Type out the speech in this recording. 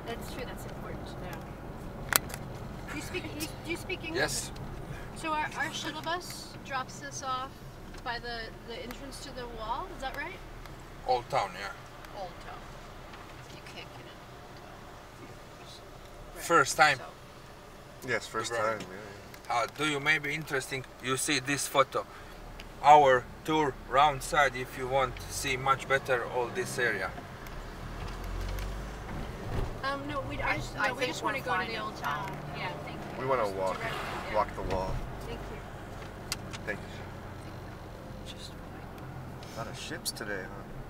That's true. That's important to know. Do you speak English? Yes. So our shuttle bus drops us off by the entrance to the wall. Is that right? Old Town, yeah. Old Town. You can't get in Old Town. Right. First time. So. Yes, first Dubrovnik. time. Yeah. Do you maybe interesting? You see this photo, our tour round side. If you want to see much better all this area. No, we just want to go to the Old Town. Yeah, thank you. We want to walk the wall. Thank you. Thank you. Just A lot of ships today, huh?